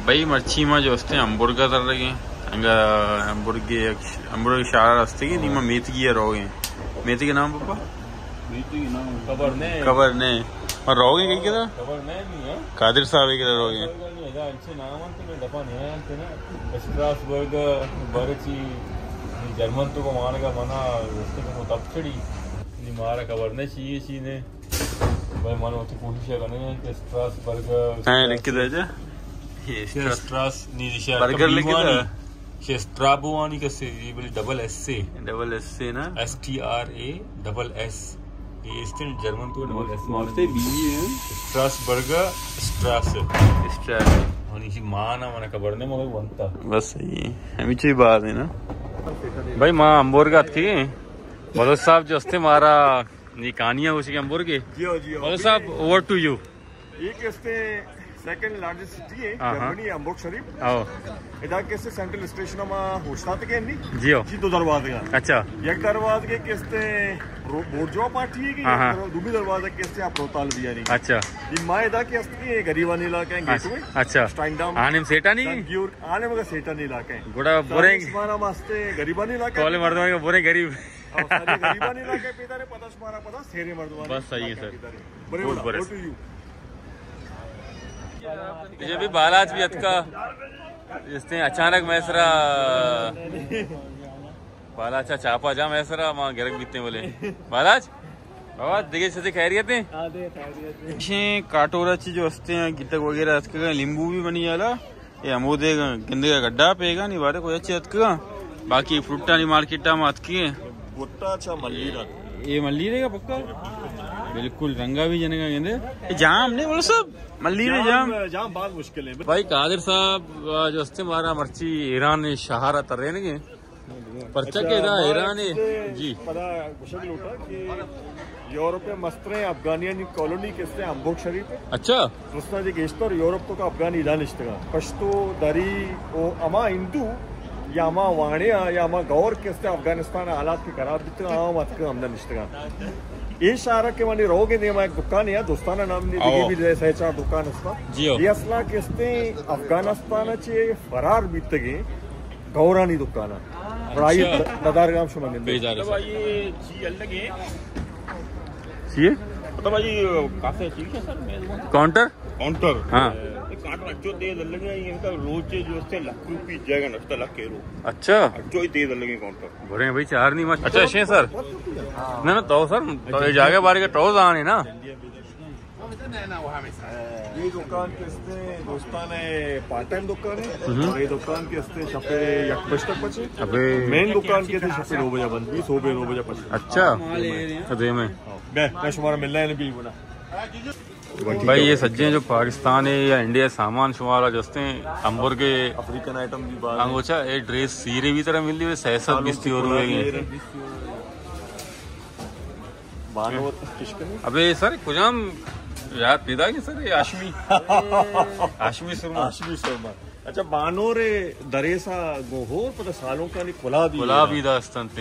by ಮರ್ಚಿಮ ಜೋಸ್ತೆ ಹಂಬರ್ಗರ್ಗೆ ಹಂಗ ಹಂಬರ್ಗೆ ಶಾರ ರಸ್ತೆಗೆ ನಿಮ್ಮ ಮೇತಿಗೆ रहोगे मेथी के नाम पापा मेथी के नाम खबर ने और रहोगे कहीं किधर खबर नहीं है कादिर साहब किधर रहोगे अच्छे नाम अंत में दफा नहीं अंत ना स्ट्रासबर्ग बरची जर्मन तो को मारेगा मना रस्ते को तब चढ़ी नहीं मारा खबर नहीं चाहिए चीने भाई मानो तो कोशिश करने हैं कि स्ट्रासबर्ग हां लिख के दे जा ये स्ट्रास नीचे बर्गर लिख के स्ट्राबुआनी का से ये बोले डबल एस से ना STRASS ये स्टिल जर्मन तो डबल एस मारते बीवी है स्ट्रासबर्गर स्ट्रास और इसी माना माना खबर नहीं मगर बनता बस सही है हमें चाहिए बात है ना भाई मां हंबर्गर थी बोलो साहब जो हस्ते मारा ये कहानियां उसी के हंबर्गर जियो बोलो साहब ओवर टू यू ये किसते सेकंड लार्जेस्ट सिटी है जर्मनी हंबर्ग शरीफ आओ इधर किसते सेंट्रल स्टेशन में होस्टात के नहीं जियो जी दो दरवाजे का अच्छा एक दरवाजे के किसते बोर्जो पार्टी है कि दूसरी दरवाजे किसते आप रोताल भी यानी अच्छा ये माँ इधर किसते गरीबानी इलाका है गेटवे अच्छा स्टाइंडाम आने में सेटा नहीं आने में सेटा नहीं इलाका है गुड़ा बुरे हमारा मस्ते गरीबानी इलाका कॉलेज मर्दों के बुरे गरीब गरीबानी इलाके पे इधर पता तुम्हारा पता शेरे मर्दों बस सही है सर बड़े ये भी बालाज भी अतका इसने अचानक मैसरा बालाचा चापा जा मैसरा मां गिरक बीतने बोले बालाज बाबा दिगे से खैरियत है काटोराची जो हस्ते हैं गिटक वगैरह अतका नींबू भी बनी जाला ये अमोदे गंदे का गड्ढा पेगा नहीं बारे कोई अच्छी अतका बाकी फ्रूटा नहीं मार्केटा में अतकी गुट्टा अच्छा मल्ली ये मल्ली रहेगा पक्का बिल्कुल रंगा भी जनेगा गेंदे जाम नहीं बोलो सब मल्ली ने जाम बहुत मुश्किल है भाई कादिर साहब जो हस्ते मारा मर्ची ईरान ने शहारा तररे ने पर्चा के था ईरान जी पता मुश्किल उठा कि यूरोप में मस्त्रे अफगानियन कॉलोनी किसते हंबर्ग शरीफ है अच्छा रुस्ता जी गेस्टर यूरोप तो का अफगान इलान इश्तगा पश्तो दरी ओ अमा हिंदू या अमा वाणिया या अमा गौर किसते अफगानिस्तान हालात की खराब जितना आम अतका हमने इश्तगा ये शारा के मानी रहोगे नहीं एक दुकान है दोस्ताना नाम नहीं भी जैसे चार दुकान असता ये असला किसते अफगानिस्तान चे फरार बीतगे गौरानी दुकान बड़ाई नदारगाम शुमांगे ये जी अलग है चाहिए तो भाई काफी ठीक है सर काउंटर हाँ काट अच्छो तेज लगे इनका रोज जो से लाख रुपये जाएगा नफ्ता लाख केरो अच्छा अच्छो ही तेज लगे काउंटर भरे भाई चार नहीं मत अच्छा अच्छे सर ना ना तो सर तो ये जाके बारी का टोज आने ना ये दुकान किसते दोस्तान है पार्ट टाइम दुकान है और ये दुकान किसते छपे एक बजे तक बचे अबे मेन दुकान के थे छपे 9 बजे बंद 20 बजे बचे अच्छा अबे में मैं शुमारा मिलना है भी बना भाई ये सज्जे जो पाकिस्तान है या इंडिया सामान शुमारा जस्ते अंबर के अफ्रीकन आइटम भी बात अंगोचा ये ड्रेस सीरे भी तरह मिलती है सहसत बिस्ती और हुए अबे सर कुछ हम याद पिता की सर ये आशमी शर्मा अच्छा बानोरे दरेसा गोहो पता सालों का नहीं खुला भी दास्तानते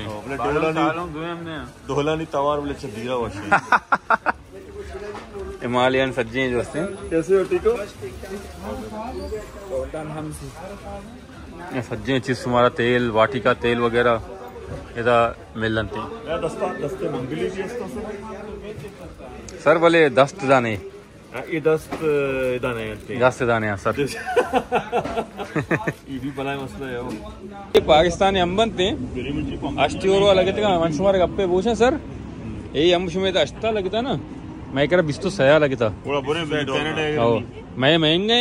दोहला नहीं तवार बोले चदीरा वशी हिमालयन सज्जे जो हस्ते कैसे हो ठीक हो सज्जे चीज तुम्हारा तेल वाटी का तेल वगैरह इधर मिल लेते दस्ते मंगली भी सर बोले दस्त दाने ये दस्त दाने सर ये भी बड़ा मसला है ये पाकिस्तानी अंबन थे अष्टी और लगते का मंशुमार गप्पे पूछे सर यही अंश में तो अष्टा लगता ना मैं कह रहा बिस्तो सया लगता मैं महंगे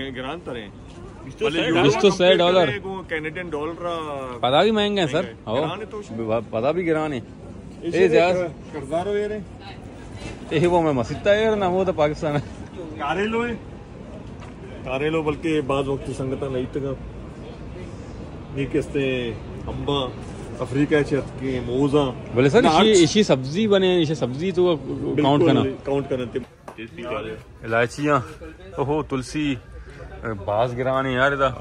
$100 कैनेडियन डॉलर पता भी महंगा है सर पता भी गिराने ये वो मैं मसीता है ना वो तो पाकिस्तान है कारेलो बल्कि बाद वक्त संगत नहीं तक ये किसते अम्बा अफ्रीका के मोजा बोले सर इसी सब्जी बने इसे सब्जी तो काउंट करना इलायचियाँ ओहो तुलसी बास गिराने यार इधर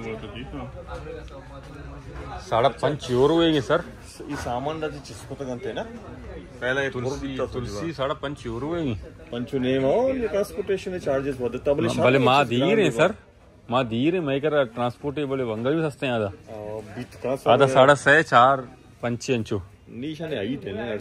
€5.5 सर ये सामान दादी जिसको तो गंते ना पहला ये तुलसी €5.5 पंचु नेम और ये ट्रांसपोर्टेशन चार्जेस बहुत तबले माँ दी रहे सर माँ धीरे मैं कर ट्रांसपोर्टेबल वंगा भी सस्ते हैं आधा बीत का आधा 6.5 4 5 अंचो निशाने आई थे ना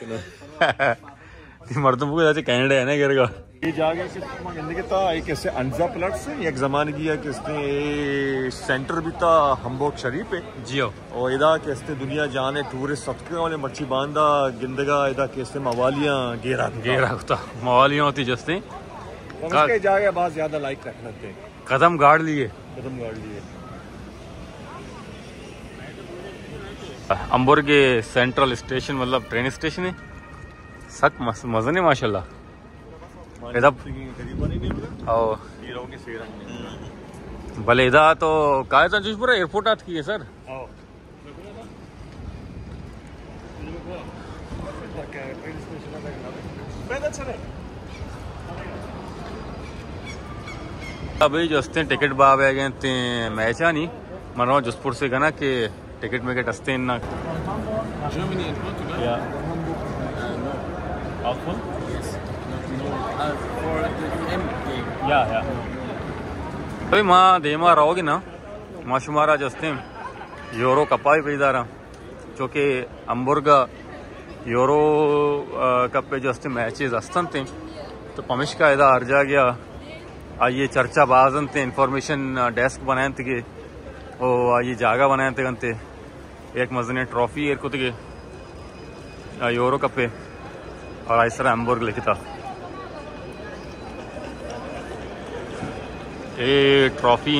मर्दों को जाते कनाडा है ना करेगा ये जागे कि था एक ऐसे अनजा प्लट्स एक जमाने की है किसने सेंटर भी था हम्बर्ग शरीफ पे जियो और इदा किसने दुनिया जाने टूरिस्ट सत्के वाले मच्छी बांधा गिंदगा इदा किसने मवालियां गेरा होता मवालियां होती जस्ते उसके जागे बहुत ज्यादा लाइक रखना थे कदम गाड़ लिए हम्बर्ग के सेंट्रल स्टेशन मतलब ट्रेन स्टेशन है सक मजा नहीं माशाल्लाह भले इदा तो काय था पूरा एयरपोर्ट आत की है सर अभी जो हस्ते टिकट बाब है गए मैच आ नहीं मन रहा जोधपुर से गना के टिकट में के हस्ते ना अभी माँ देमा रहोगी ना माँ शुमारा जस्ते यूरो कपाई पैदा रहा चूँकि हम्बर्ग यूरो कप पे जस्ते मैचेस अस्तन थे तो पमिश का इदा अर्जा गया आइए चर्चा बाजन थे इंफॉर्मेशन डेस्क बनाए थे ओ आइए जागा बनाए थे गनते एक मजने ट्रॉफी एर को थे यूरो कप पे और इस तरह हम्बर्ग लिखी था ये ट्रॉफी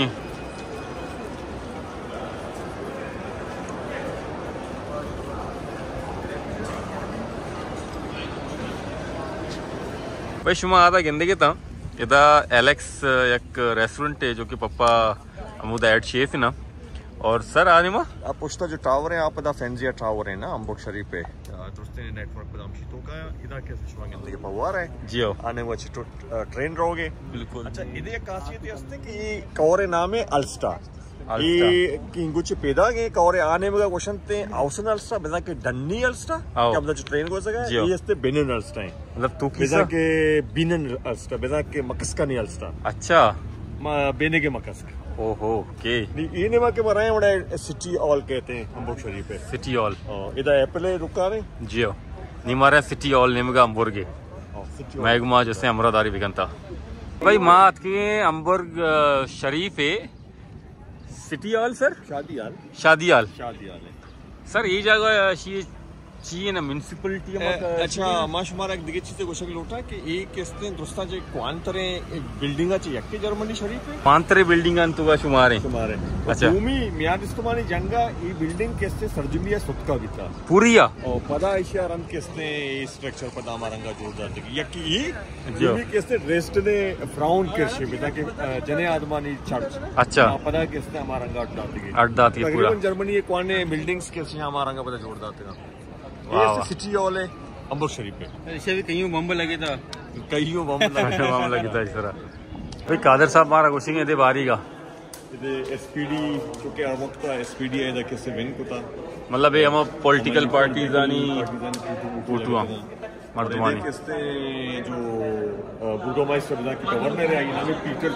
भाई शुमा आता गिंदगी था इदा एलेक्स एक रेस्टोरेंट है जो कि पप्पा अमुदा एड शेफ है ना और सर आने में आप पुछता जो टावर है आप फैंजिया टावर है ना हम्बर्ग शरीफ पे नेटवर्क पर हमशी का इदा कैसे शुमा गिंदगी पवार है जियो आने वो चिटो ट्रेन रहोगे बिल्कुल अच्छा इधर एक खासियत है कि कौरे नाम है अल्स्टा ये किंगुच पैदा के कौरे आने में क्वेश्चन थे आउसन अल्स्टा बेजा के डन्नी अल्स्टा क्या मतलब ट्रेन को सका ये इसते बिनन अल्स्टा है मतलब तू बेजा के बिनन अल्स्टा बेजा के मकसका नहीं अल्स्टा अच्छा बेने के मकसका ओहो के ये ने के बनाए बड़ा सिटी हॉल कहते हैं हम्बर्ग शरीफ पे सिटी हॉल इधर एप्पल रुका रहे जियो निमारा सिटी हॉल नेमगा हम्बर्ग मैगमा जैसे अमरादारी बिगनता भाई मात के हम्बर्ग शरीफ है सिटी हॉल सर शादी हॉल सर ये जगह चाहिए ना म्युनिसिपलिटी अच्छा माशुमारा एक दिगे चीज गोशक लोटा कि एक किसने दोस्ता जे क्वांतरे एक बिल्डिंगा चाहिए के जर्मनी शरीफ में क्वांतरे बिल्डिंगा तो शुमारे अच्छा भूमि मियाद इस्तमानी जंगा ये बिल्डिंग किसने सर्जमिया सुतका बिता पूरीया और पदा एशिया रन किसने स्ट्रक्चर पदा हमारंगा जोरदार दिगी या कि ये भूमि किसने रेस्ट ने फ्राउन किरशे बिता के जने आदमानी चर्च अच्छा पदा किसने हमारंगा अड्डा दिगी पूरा जर्मनी ये क्वाने बिल्डिंग्स किसने हमारंगा पदा जोरदार दिगा ये सिटी हॉल है हम्बर्ग शरीफ पे ऐसे भी कहीं बम लगे था बम लगे था इस तरह भाई कादर साहब हमारा कुछ दे बारी का एसपीडी क्योंकि वक्त एसपीडी है किससे विन को था मतलब ये हम पॉलिटिकल पार्टीज आनी पूटुआ मर्दमानी किसने जो बुडोमाइस्टर बिना की गवर्नर है नाम है पीटर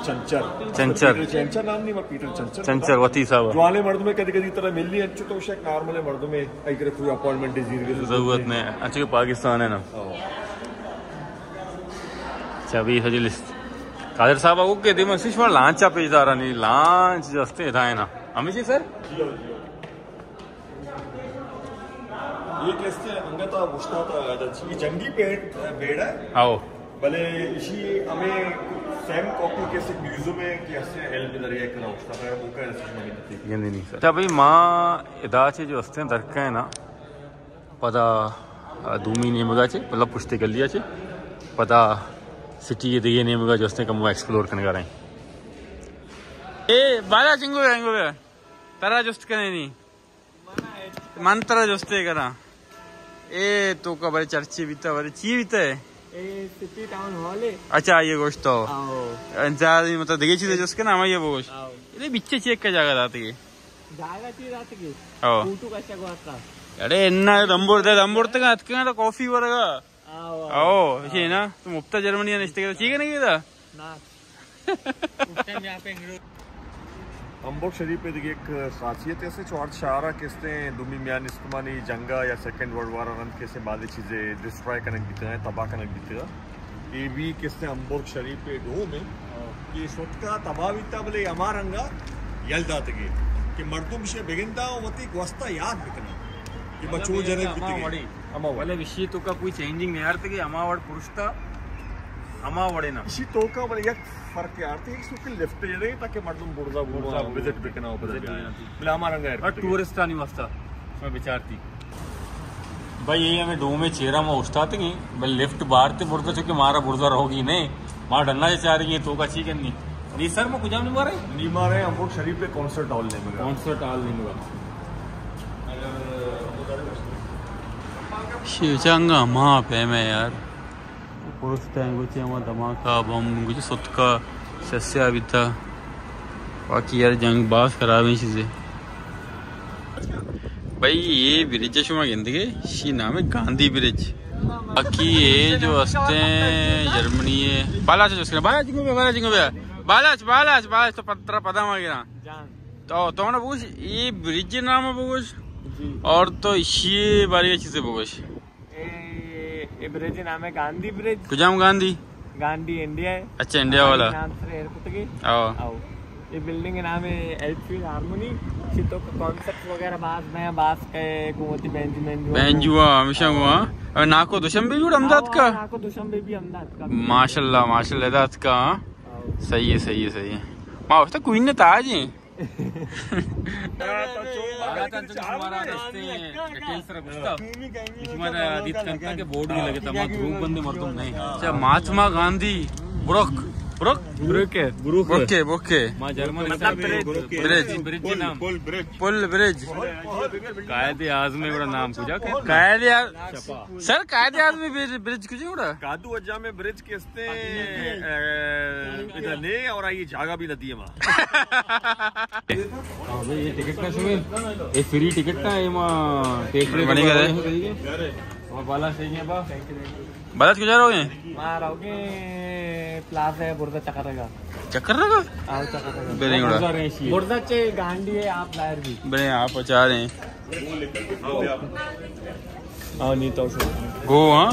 चंचर नाम नहीं पीटर चंचर वती साहब ज्वाले मर्द में कभी तरह मिलनी अच्छी तो शायद नॉर्मल है मर्द में एक कोई अपॉइंटमेंट डिजीज जरूरत नहीं अच्छा पाकिस्तान है ना अच्छा अभी सजी लिस्ट कादर साहब को कहते हैं मसीश में लांच पेजदार नहीं लांच जस्ते था ना हमेशा सर ये किसने अंगता मुश्ताता ये जंगी पेड़ है आओ भले इसी हमें सेम कॉपी कैसे म्यूजियम में कैसे हेल्प दरिया करना उसका है वो का ऐसे नहीं सर अच्छा भाई माँ इदाचे जो हस्ते दरका है ना पता दूमी नेमगा चे मतलब पुष्टि कर लिया चे पता सिटी ये दिए नेमगा जो हस्ते कम एक्सप्लोर करने का रहे ए बाला चिंगो है तारा जस्ट करने नहीं मंत्रा जस्ते करा ए तो का बड़े चर्चे बीता बड़े ची बीता है सिटी टाउन हॉल है अच्छा ये गोश्त तो ज्यादा मतलब देखिए चीजें जिसके नाम है ये वो गोश्त ये बिच्चे चेक का जगह जाती है जागा ची रात की आओ फोटो कशा को आता अरे इन्ना दंबोर तक हाथ के ना कॉफी वरगा आओ ये ना तुम उपता जर्मनी ने इस्तेमाल ठीक है नहीं किया ना उस टाइम यहां पे अंबोक शरीफ पे देखिए एक खासियत ऐसे चौड़ शारा किसने दुमी म्यान इस्तेमाली जंगा या सेकंड वर्ल्ड वार रन कैसे बाद चीज़ें डिस्ट्रॉय करने दिखते हैं तबाह करने दिखते हैं ये भी किसने अंबोक शरीफ पे डो में ये सोटका तबाविता बोले अमारंगा यल्दा तगे कि मर्दुम से बेगिंदा वती वस्ता याद बिकना कि बच्चों जने बिकते ಒಳ್ಳೆ ವಿಷಯ ತೂಕ कोई चेंजिंग नहीं यार अमावड़ पुरुष था अमावड़े ना इसी तो का बोले एक फर्क यार थी एक सुकल लेफ्ट जे रही ताकि मर्दुम बुर्जा विजिट बिकना ऊपर बोले अमारंगा यार टूरिस्ट नहीं वास्ता मैं विचारती भाई ये हमें डो में चेहरा में उस्ताते गई भाई लेफ्ट बाहर थे बुर्जा चुके मारा बुर्जा रहोगी नहीं मार डरना चाह रही है तो का चीज नहीं नहीं सर मैं कुछ नहीं मारे अंबोक शरीफ पे कॉन्सर्ट हॉल नहीं मिला शिवचंगा माँ पे मैं यार पुरुष टैंगुचे माँ धमाका बम कुछ सुतका सस्या भी था बाकी यार जंग बास खराब है चीज़ें भाई ये ब्रिज शुमा गिंदगे शी नाम है गांधी ब्रिज बाकी ये जो हस्ते जर्मनी है बालाच उसके बालाच तो पत्रा पता मांगे तो ना पूछ ये ब्रिज नाम है पूछ और तो इसी बारी चीजें पूछ ये ब्रिज नाम है गांधी ब्रिज कुजाम गांधी इंडिया है अच्छा इंडिया वाला नाम से एयरपोर्ट के आओ ये बिल्डिंग का नाम है एल्फील्ड हार्मनी तो कॉन्सेप्ट वगैरह बास के कुमती बेंजुआ हमेशा हुआ और नाको दुशंबे भी अहमदाबाद का नाको दुशंबे भी अहमदाबाद का माशाल्लाह का सही है माँ उसका कोई नहीं ताज है बोर्ड भी लगे था ग्रुप बंदे मर्दुम नहीं अच्छा महात्मा गांधी कायदे आज़म में बड़ा नाम पूछा कायदे सर कायदे आज़म में ब्रिज कुछ बड़ा कादू अज्जा में ब्रिज किसते इधर ले और ये जागा भी लदी है माँ ये टिकट का शुरू ये फ्री टिकट का है माँ बाला सही है बाला क्यों जा रहे हो मार आओगे प्लाजा है बुर्दा चक्कर लगा बुर्दा चे गांडी है आप लायर भी बड़े आप बचा रहे हैं नहीं तो गो हाँ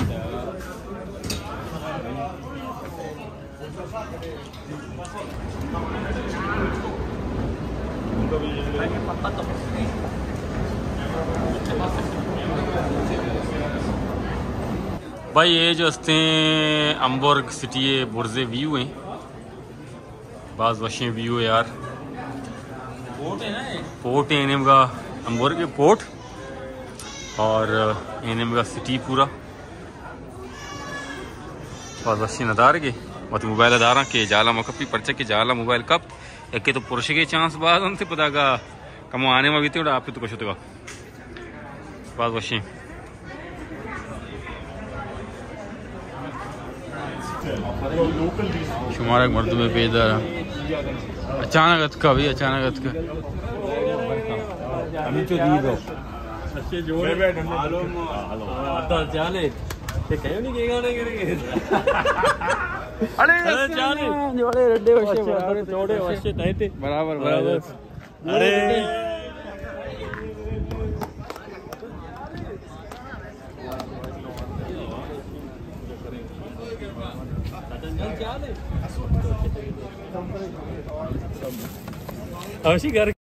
भाई ये जो हस्ते अम्बोर्ग सिटी है बुर्जे व्यू हैं बाज वशे व्यू है यार पोर्ट है एनएम का अम्बोर्ग पोर्ट और एनएम का सिटी पूरा बाज वशे नदार के मत मोबाइल अदारा के जाला मकपी पर्चे के जाला मोबाइल कप एक तो पुरुष के चांस बाद उनसे पता का कम आने में भी थे आप तो कुछ होगा बाज वशे शुमारक मर्द में बेदार अचानक का भी अचानक का अभी तो दी दो अच्छे जोड़े आता चाले ये कहीं नहीं केगा नहीं करेंगे अरे चाले जोड़े रड्डे वशे जोड़े वशे तैते बराबर अरे अवश्य घर